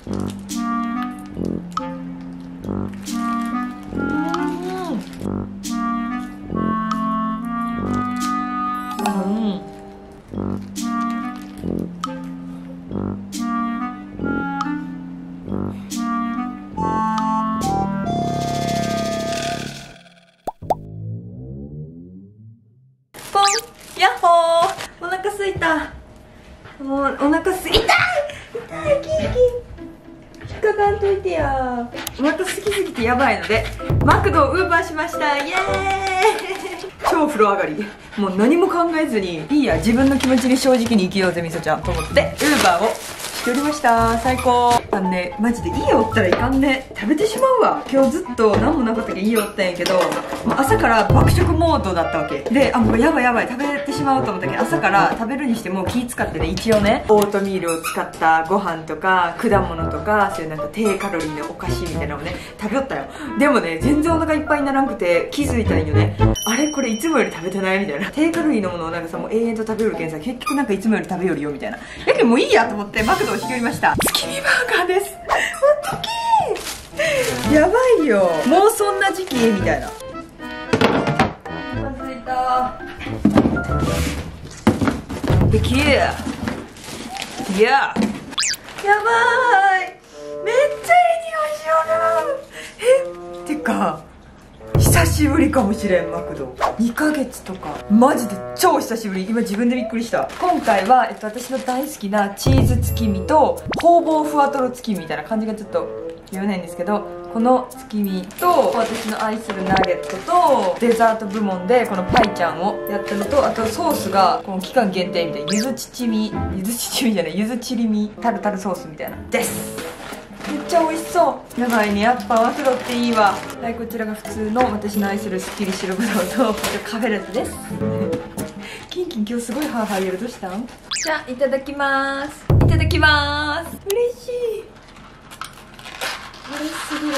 ポン、やっほー、お腹すいた。もうお腹すいた。痛いキンキン、引っかかんといてや。お腹すきすぎてやばいのでマクドをウーバーしました。イエーイ超風呂上がり、もう何も考えずにいいや、自分の気持ちに正直に生きようぜみそちゃんと思ってウーバーをしておりました。最高。ね、マジで家おったらいかんね、食べてしまうわ。今日ずっと何もなかったけど家おったんやけど、朝から爆食モードだったわけで、もうやばいやばい、食べてしまうと思ったけど、朝から食べるにしても気使ってね、一応ねオートミールを使ったご飯とか果物とか、そういうなんか低カロリーのお菓子みたいなのをね食べよったよ。でもね、全然お腹いっぱいにならんくて、気づいたんよね。あれこれいつもより食べてないみたいな。低カロリーのものをなんかさ、もう永遠と食べよるけんさ、結局なんかいつもより食べよるよみたいな。やけんもういいやと思ってマクドを引き寄りました。月見バーガーです。おっときー、やばいよ、もうそんな時期みたいな。お腹すいた。できー、いややばーい、めっちゃいい匂いしよる。てか久しぶりかもしれん、マクド2ヶ月とか、マジで超久しぶり。今自分でびっくりした。今回は、私の大好きなチーズ月見とホウボウふわとろ月見みたいな感じがちょっと言えないんですけど、この月見と私の愛するナゲットとデザート部門でこのパイちゃんをやったのと、あとソースがこの期間限定みたいなゆずちちみじゃない、ゆずちりみタルタルソースみたいなです。めっちゃ美味しそう。やばいね、やっぱマクドっていいわ。はい、こちらが普通の私の愛するすっきり白ぶどうとカフェラテです。キンキン今日すごいハーハー言う。どうしたん？じゃあいただきまーす。いただきまーす。嬉しい、嬉しすぎる。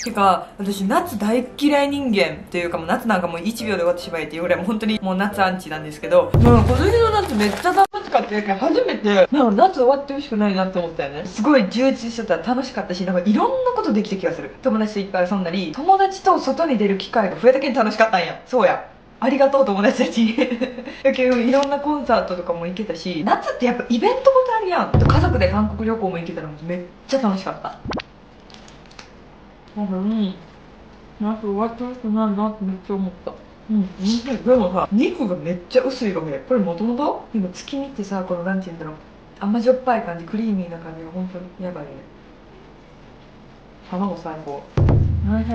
てか私夏大嫌い人間っていうか、もう夏なんかもう1秒で終わってしまえっていうぐらいもう本当にもう夏アンチなんですけど、今年の夏めっちゃ楽しかったやけん初めてなんか夏終わってほしくないなって思ったよね。すごい充実してた、楽しかったし、なんかいろんなことできた気がする。友達といっぱい遊んだり、友達と外に出る機会が増えたけん楽しかったんや。そうや、ありがとう友達たちだけどいろんなコンサートとかも行けたし、夏ってやっぱイベントごとあるやん。あと家族で韓国旅行も行けたのもめっちゃ楽しかった。夏終わってほしくないなってめっちゃ思った。でもさ、肉がめっちゃ薄いわけ。これ元々でも月見ってさ、このなんて言うんだろう、甘じょっぱい感じ、クリーミーな感じが本当にやばいね。卵最高。おいしい。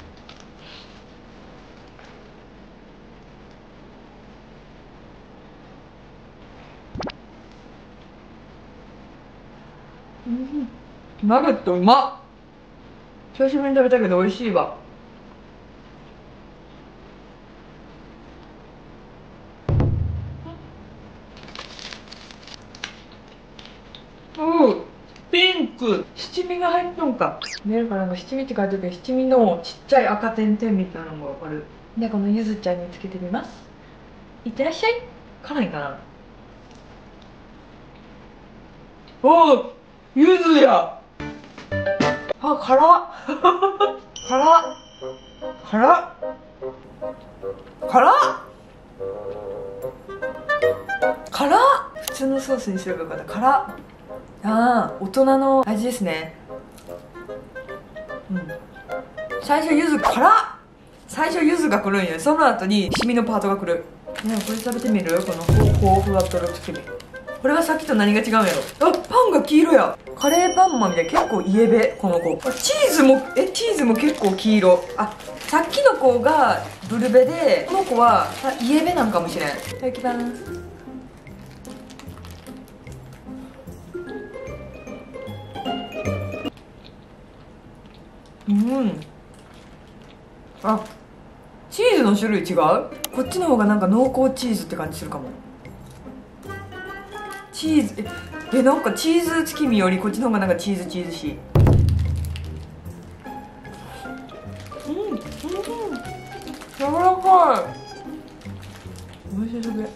ナゲットうまっ。久しぶりに食べたけど美味しいわ。ピンク七味が入っとんか。見えるかな、七味って書いてるけど、七味のちっちゃい赤点々みたいなのがわかる。でこのゆずちゃんにつけてみます。いってらっしゃい。辛いかな。おお、ゆずや。あ、辛っ辛っ辛っ辛っ辛っ。普通のソースにすればよかった。辛っ。ああ、大人の味ですね。最初柚子辛っ。最初柚子が来るんよ。その後にシミのパートが来る。ね、これ食べてみる。このふわとろつけ麺。これはさっきと何が違うんやろ。あ、パンが黄色や。カレーパンマンみたいな。結構イエベこの子。チーズも結構黄色。あ、さっきの子がブルベで、この子はイエベなんかもしれん。いただきます。あ、チーズの種類違う。こっちの方がなんか濃厚チーズって感じするかも。チーズなんかチーズ月見よりこっちの方がなんかチーズしい。柔らかい。おいしい。それ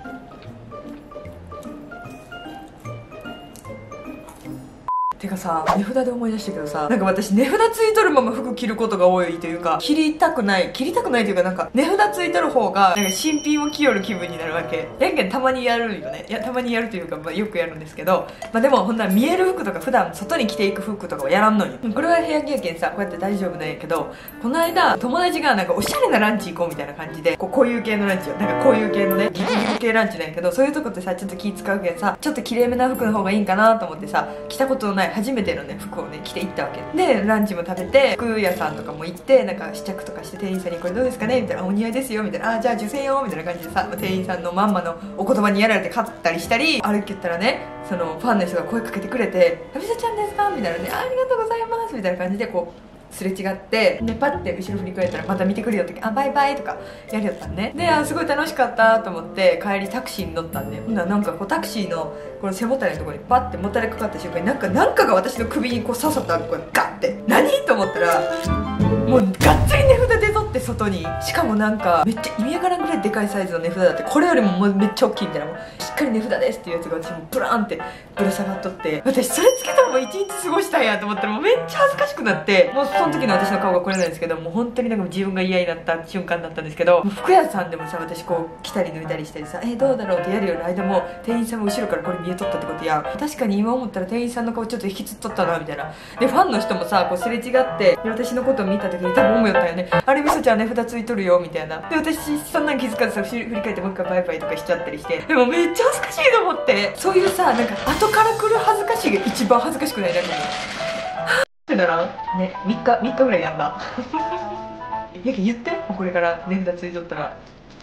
てかさ、値札で思い出したけどさ、なんか私値札ついとるまま服着ることが多いというか、切りたくないというか、なんか値札ついとる方がなんか新品を着よる気分になるわけやんけん。たまにやるよね。いや、たまにやるというか、よくやるんですけど、でもほんなら見える服とか普段外に着ていく服とかはやらんのよ。これは部屋着やけんさ、こうやって大丈夫なんやけど、この間友達がなんかおしゃれなランチ行こうみたいな感じで、こういう系のランチよ。なんかこういう系のね、ギリギリ系ランチなんやけど、そういうとこってさ、ちょっと気使うけんさ、ちょっときれいめな服の方がいいんかなと思ってさ、着たことのない初めてのね服をね着て行ったわけで、ランチも食べて、服屋さんとかも行って、なんか試着とかして、店員さんにこれどうですかねみたいな、お似合いですよみたいな、あ、じゃあ受精よみたいな感じでさ、店員さんのまんまのお言葉にやられて買ったりしたり、歩けたらね、そのファンの人が声かけてくれて「ラビサちゃんですか?」みたいなね、ありがとうございますみたいな感じでこうすれ違って、でパッて後ろ振り返ったらまた見てくるよって「あ、バイバイ」とかやりよったんね。で、すごい楽しかったと思って帰りタクシーに乗ったんで、ほんならなんかこうタクシーのこの背もたれのところにパッてもたれかかった瞬間になんかが私の首にこう刺さったこうガッて、何と思ったらもうがっつり値札出とって、外に。しかもなんかめっちゃ意味わからんぐらいでかいサイズの値札だって、これよりももうめっちゃ大きいみたいな、もうしっかり値札ですっていうやつが私もブラーンってぶら下がっとって、私それつけたらもう一日過ごしたんやと思ったらもうめっちゃ恥ずかしくなって、もうその時の私の顔がこれなんですけど、もう本当になんか自分が嫌になった瞬間だったんですけど、もう服屋さんでもさ、私こう着たり脱いだりしたりさ、どうだろうってやるより間も店員さんも後ろからこれ見えとったってことや、確かに今思ったら店員さんの顔ちょっと引きつっとったなみたいな。でファンの人もさこうすれ違って、で私のことを見た時に多分思いよったよね、あれみそちゃん値札ついとるよみたいな。で私そんなん気づかずさ、振り返ってもう一回バイバイとかしちゃったりして、でもめっちゃ恥ずかしいと思って、そういうさ、なんか後から来る恥ずかしいが一番恥ずかしくない？なんかもうってならね、3日ぐらいやんだやけ言って、もうこれから値札ついとったら。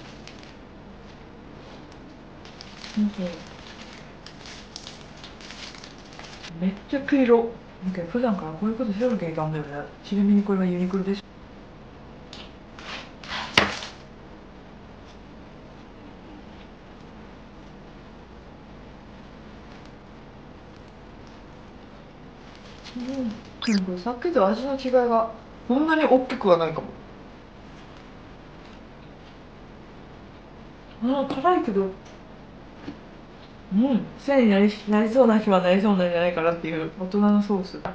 めっちゃ黄色。なんか普段からこういうことしよるけんいかんだよね。ちなみにこれはユニクロです。これさっきと味の違いがそんなに大きくはないかも。辛いけど、癖になりそうな日はなりそうなんじゃないかなっていう大人のソース。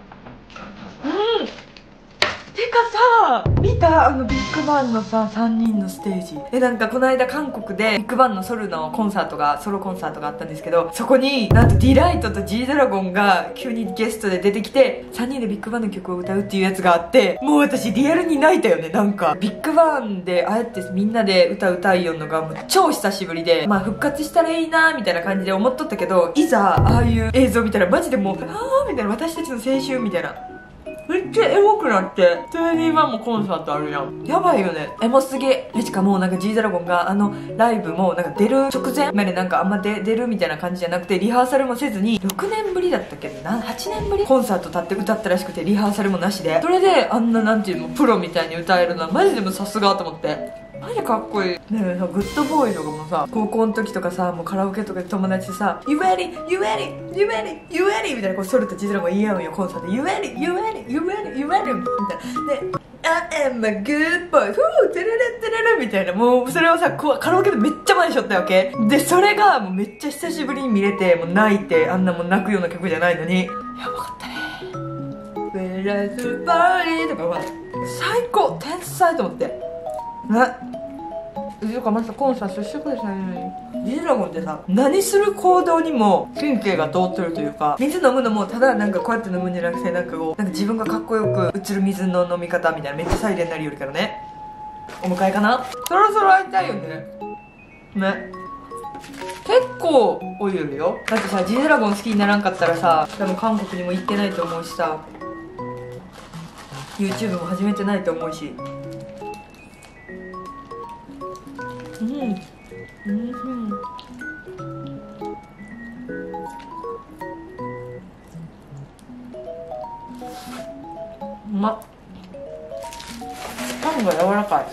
てかさ、見たビッグバンのさ、3人のステージ。なんかこの間韓国でビッグバンのソロコンサートがあったんですけど、そこになんとディライトと G ドラゴンが急にゲストで出てきて、3人でビッグバンの曲を歌うっていうやつがあって、もう私リアルに泣いたよね。なんかビッグバンでああやってみんなで歌いよんのがもう超久しぶりで、まあ復活したらいいなみたいな感じで思っとったけど、いざああいう映像見たらマジでもうみたいな、私たちの青春みたいな、めっちゃエモくなって、21もコンサートあるやん。やばいよね。エモすぎ。しかもなんか G ドラゴンがライブもなんか出る直前までなんかあんま出るみたいな感じじゃなくて、リハーサルもせずに、6年ぶりだったっけな、8年ぶりコンサート立って歌ったらしくて、リハーサルもなしで。それであんななんていうの、プロみたいに歌えるのはマジでもさすがと思って。マジかっこいいね。えさ、グッドボーイとかもさ、高校の時とかさ、もうカラオケとかで友達でさ、You ready? You ready? You ready? You ready? みたいな、こうソルとGドラゴン言い合うんよ、コンサートで。You ready? You ready? You ready? You ready? みたいな。で、I am a good boy. ふぅ、テレレテレレみたいな。もうそれをさ、こうカラオケでめっちゃ前にしょったわけで、それがもうめっちゃ久しぶりに見れて、もう泣いて、あんなもう泣くような曲じゃないのに、やばかったね。Where's party? とかは最高、天才と思ってね。とかまたコンサートしてくださいね。Gドラゴンってさ、何する行動にも神経が通ってるというか、水飲むのもただなんかこうやって飲むんじゃなくて、なんかこう、なんか自分がかっこよく映る水の飲み方みたいな、めっちゃサイレンになるよりからね。お迎えかな、そろそろ会いたいよね。ね、結構おいるよ。だってさ、Gドラゴン好きにならんかったらさ、多分韓国にも行ってないと思うしさ、 YouTube も始めてないと思うし。うまっ。パンが柔らかい。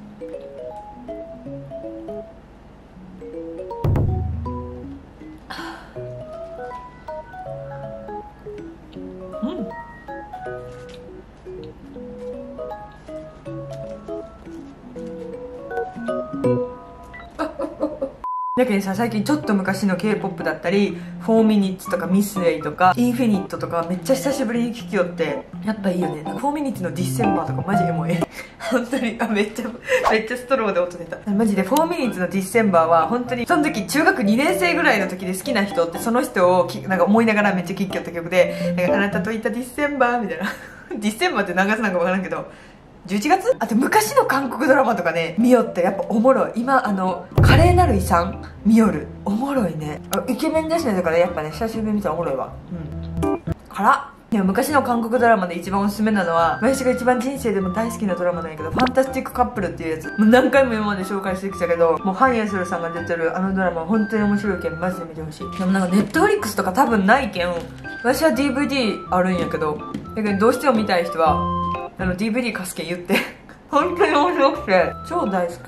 だけどさ、最近ちょっと昔の K-POP だったり、4 minutes とかミスウェイとかインフィニットとかめっちゃ久しぶりに聴きよって、やっぱいいよね。4 minutes のディセンバーとかマジエモい。本当に、めっちゃストローで音出た。マジで4 minutes のディセンバーは本当に、その時中学2年生ぐらいの時で好きな人って、その人をなんか思いながらめっちゃ聴きよった曲で、なんかあなたといったディセンバーみたいな。ディセンバーって何月なんか分からんけど、11月？あと昔の韓国ドラマとかね、見よってやっぱおもろい。今華麗なる遺産見よる。おもろいね。イケメンだしね。だからやっぱね、久しぶりに見たらおもろいわ。でも昔の韓国ドラマで一番おすすめなのは、私が一番人生でも大好きなドラマなんやけど、ファンタスティックカップルっていうやつ。もう何回も今まで紹介してきたけど、もうハン・エンソルさんが出てるあのドラマ本当に面白いけん、マジで見てほしい。でもなんかネットフリックスとか多分ないけん、私は DVD あるんやけど、だけどどうしても見たい人はDVD 貸すけん言って。本当に面白くて超大好き。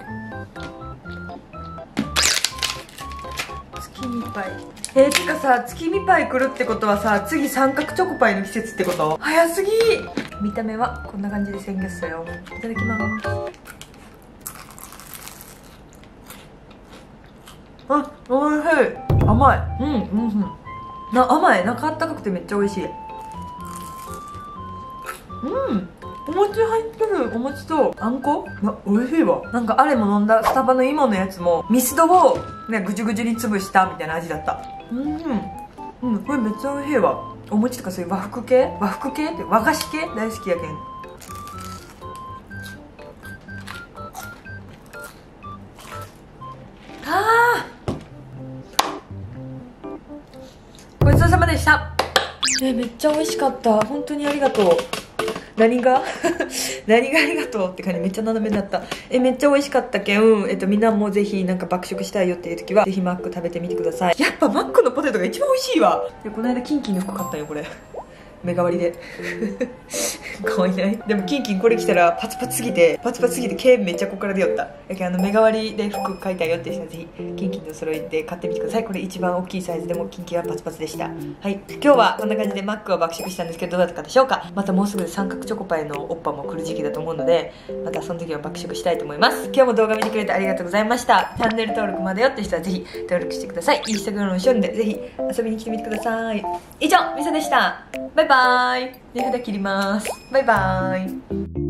月見パイ。てかさ、月見パイ来るってことはさ、次三角チョコパイの季節ってこと？早すぎ。見た目はこんな感じで鮮月したよ。いただきます。おいしい。甘い。甘い。中あったかくてめっちゃ美味しい。お餅入ってる。お餅とあんこ、美味しいわ。なんかあれも飲んだスタバの芋のやつもミスドをね、ぐじゅぐじゅに潰したみたいな味だった。これめっちゃ美味しいわ。お餅とかそういう和服系って和菓子系大好きやけん。ごちそうさまでした。めっちゃ美味しかった。本当にありがとう。何がありがとうって感じ。めっちゃ斜めになった。めっちゃ美味しかったけん、みんなもぜひなんか爆食したいよっていう時はぜひマック食べてみてください。やっぱマックのポテトが一番美味しいわ。この間キンキンの服買ったよ。これ目代わりで可愛いない？でもキンキンこれ着たらパツパツすぎて毛めっちゃここから出よった。だけど目代わりで服買いたいよって人はぜひキンキンと揃えて買ってみてください。これ一番大きいサイズでもキンキンはパツパツでした。はい、今日はこんな感じでマックを爆食したんですけど、どうだったかでしょうか。またもうすぐ三角チョコパイのオッパも来る時期だと思うので、またその時は爆食したいと思います。今日も動画見てくれてありがとうございました。チャンネル登録まだよって人はぜひ登録してください。インスタグラムのションでぜひ遊びに来てみてください。以上、みさでした。バイバーイ。値札切ります。バイバーイ。